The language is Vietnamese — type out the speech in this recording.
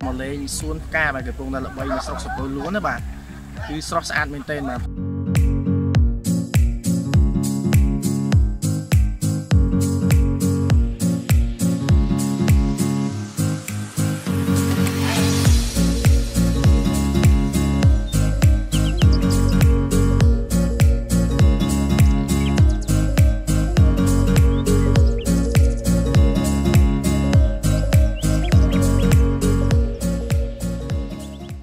mà lên xuống ca và cái vùng là bay nó sọc sọc lúa nữa bạn cứ sọt ăn bên tên mà